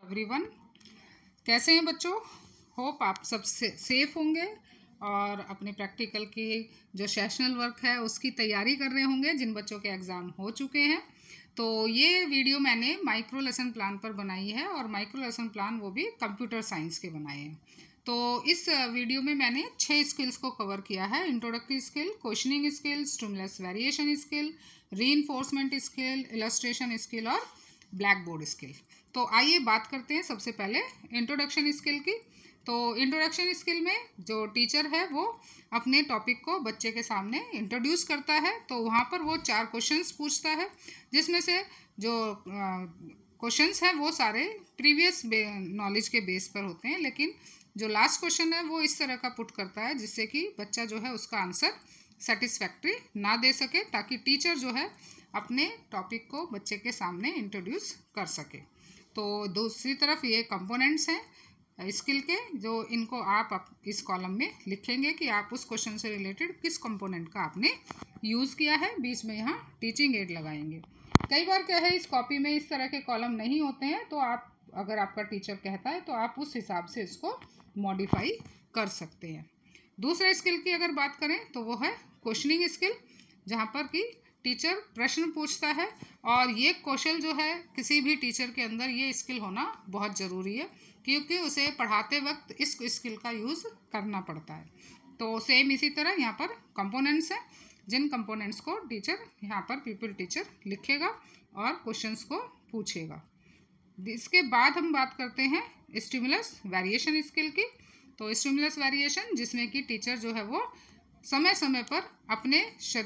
Everyone, कैसे हैं बच्चों? होप आप सब सेफ होंगे और अपने प्रैक्टिकल की जो सेशनल वर्क है उसकी तैयारी कर रहे होंगे जिन बच्चों के एग्ज़ाम हो चुके हैं। तो ये वीडियो मैंने माइक्रो लेसन प्लान पर बनाई है और माइक्रो लेसन प्लान वो भी कंप्यूटर साइंस के बनाए हैं। तो इस वीडियो में मैंने 6 स्किल्स को कवर किया है। Introductory skill, questioning skill, stimulus variation skill, reinforcement skill, illustration skill और ब्लैक बोर्ड स्किल। तो आइए बात करते हैं सबसे पहले इंट्रोडक्शन स्किल की। तो इंट्रोडक्शन स्किल में जो टीचर है वो अपने टॉपिक को बच्चे के सामने इंट्रोड्यूस करता है। तो वहाँ पर वो 4 क्वेश्चंस पूछता है, जिसमें से जो क्वेश्चंस हैं वो सारे प्रीवियस नॉलेज के बेस पर होते हैं, लेकिन जो लास्ट क्वेश्चन है वो इस तरह का पुट करता है जिससे कि बच्चा जो है उसका आंसर सेटिस्फैक्ट्री ना दे सके, ताकि टीचर जो है अपने टॉपिक को बच्चे के सामने इंट्रोड्यूस कर सके। तो दूसरी तरफ ये कंपोनेंट्स हैं स्किल के, जो इनको आप इस कॉलम में लिखेंगे कि आप उस क्वेश्चन से रिलेटेड किस कंपोनेंट का आपने यूज़ किया है। बीच में यहाँ टीचिंग एड लगाएंगे। कई बार क्या है, इस कॉपी में इस तरह के कॉलम नहीं होते हैं, तो आप अगर आपका टीचर कहता है तो आप उस हिसाब से इसको मॉडिफाई कर सकते हैं। दूसरे स्किल की अगर बात करें तो वो है क्वेश्चनिंग स्किल, जहाँ पर कि टीचर प्रश्न पूछता है। और ये कौशल जो है किसी भी टीचर के अंदर ये स्किल होना बहुत ज़रूरी है, क्योंकि उसे पढ़ाते वक्त इस स्किल का यूज़ करना पड़ता है। तो सेम इसी तरह यहाँ पर कंपोनेंट्स हैं, जिन कंपोनेंट्स को टीचर यहाँ पर पीपल टीचर लिखेगा और क्वेश्चंस को पूछेगा। इसके बाद हम बात करते हैं स्टिमुलस वेरिएशन स्किल की। तो स्टिमुलस वेरिएशन जिसमें कि टीचर जो है वो समय समय पर अपने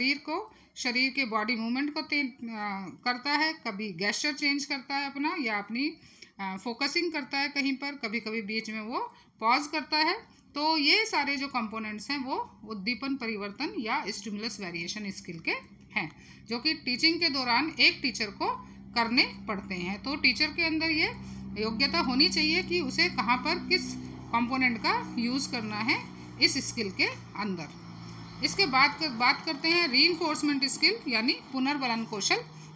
शरीर के बॉडी मूवमेंट को करता है, कभी गेस्चर चेंज करता है अपना, या अपनी फोकसिंग करता है कहीं पर, कभी कभी बीच में वो पॉज करता है। तो ये सारे जो कंपोनेंट्स हैं वो उद्दीपन परिवर्तन या स्टिमुलस वेरिएशन स्किल के हैं, जो कि टीचिंग के दौरान एक टीचर को करने पड़ते हैं। तो टीचर के अंदर ये योग्यता होनी चाहिए कि उसे कहाँ पर किस कंपोनेंट का यूज़ करना है इस स्किल के अंदर। इसके बाद बात करते हैं रीइंफोर्समेंट स्किल यानी पुनर्बलन कौशल।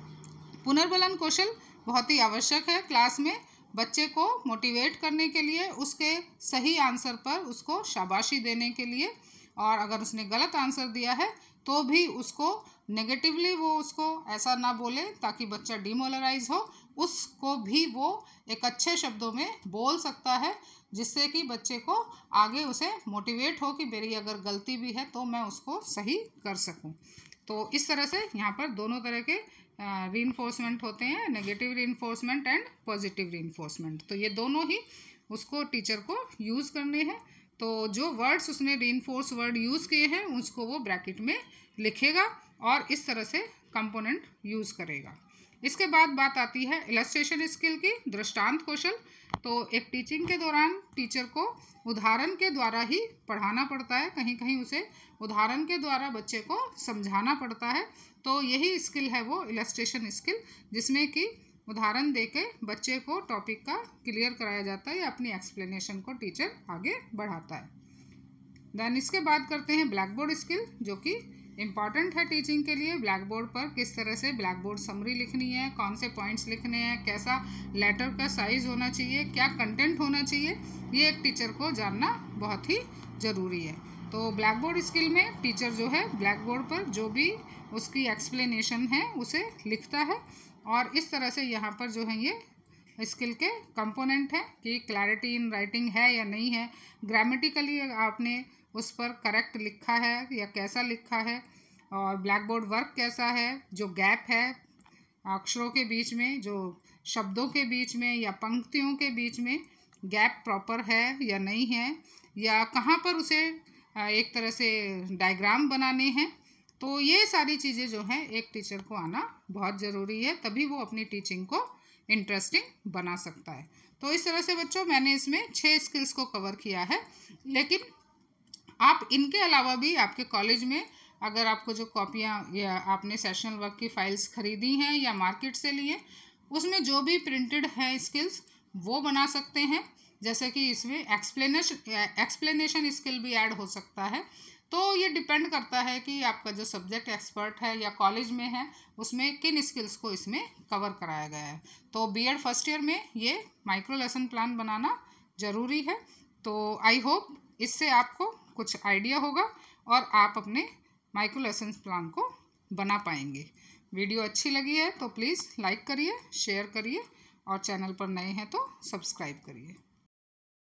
पुनर्बलन कौशल बहुत ही आवश्यक है क्लास में बच्चे को मोटिवेट करने के लिए, उसके सही आंसर पर उसको शाबाशी देने के लिए, और अगर उसने गलत आंसर दिया है तो भी उसको नेगेटिवली वो उसको ऐसा ना बोले ताकि बच्चा डिमोरलाइज हो, उसको भी वो एक अच्छे शब्दों में बोल सकता है, जिससे कि बच्चे को आगे उसे मोटिवेट हो कि मेरी अगर गलती भी है तो मैं उसको सही कर सकूं। तो इस तरह से यहाँ पर दोनों तरह के रीइंफोर्समेंट होते हैं, negative reinforcement and positive reinforcement. तो ये दोनों ही उसको टीचर को यूज़ करने हैं। तो जो वर्ड्स उसने रीइंफोर्स वर्ड यूज़ किए हैं उसको वो ब्रैकेट में लिखेगा और इस तरह से कंपोनेंट यूज़ करेगा। इसके बाद बात आती है इलस्ट्रेशन स्किल की, दृष्टांत कौशल। तो एक टीचिंग के दौरान टीचर को उदाहरण के द्वारा ही पढ़ाना पड़ता है, कहीं कहीं उसे उदाहरण के द्वारा बच्चे को समझाना पड़ता है। तो यही स्किल है वो इलस्ट्रेशन स्किल, जिसमें कि उदाहरण देके बच्चे को टॉपिक का क्लियर कराया जाता है या अपनी एक्सप्लेनेशन को टीचर आगे बढ़ाता है। देन इसके बाद करते हैं ब्लैक बोर्ड स्किल, जो कि इम्पॉर्टेंट है टीचिंग के लिए। ब्लैक बोर्ड पर किस तरह से ब्लैक बोर्ड समरी लिखनी है, कौन से पॉइंट्स लिखने हैं, कैसा लेटर का साइज़ होना चाहिए, क्या कंटेंट होना चाहिए, ये एक टीचर को जानना बहुत ही ज़रूरी है। तो ब्लैक बोर्ड स्किल में टीचर जो है ब्लैक बोर्ड पर जो भी उसकी एक्सप्लेनेशन है उसे लिखता है, और इस तरह से यहाँ पर जो है ये स्किल के कंपोनेंट हैं कि क्लैरिटी इन राइटिंग है या नहीं है, ग्रामेटिकली आपने उस पर करेक्ट लिखा है या कैसा लिखा है, और ब्लैक बोर्ड वर्क कैसा है, जो गैप है अक्षरों के बीच में, जो शब्दों के बीच में या पंक्तियों के बीच में गैप प्रॉपर है या नहीं है, या कहाँ पर उसे एक तरह से डायग्राम बनाने हैं। तो ये सारी चीज़ें जो हैं एक टीचर को आना बहुत ज़रूरी है, तभी वो अपनी टीचिंग को इंटरेस्टिंग बना सकता है। तो इस तरह से बच्चों मैंने इसमें 6 स्किल्स को कवर किया है, लेकिन आप इनके अलावा भी आपके कॉलेज में अगर आपको जो कॉपियाँ या आपने सेशनल वर्क की फाइल्स खरीदी हैं या मार्केट से लिए, उसमें जो भी प्रिंटेड है स्किल्स वो बना सकते हैं। जैसे कि इसमें एक्सप्लेनेशन स्किल भी ऐड हो सकता है, तो ये डिपेंड करता है कि आपका जो सब्जेक्ट एक्सपर्ट है या कॉलेज में है उसमें किन स्किल्स को इसमें कवर कराया गया है। तो बीएड फर्स्ट ईयर में ये माइक्रो लेसन प्लान बनाना ज़रूरी है। तो आई होप इससे आपको कुछ आइडिया होगा और आप अपने माइक्रो लेसन प्लान को बना पाएंगे। वीडियो अच्छी लगी है तो प्लीज़ लाइक करिए, शेयर करिए और चैनल पर नए हैं तो सब्सक्राइब करिए।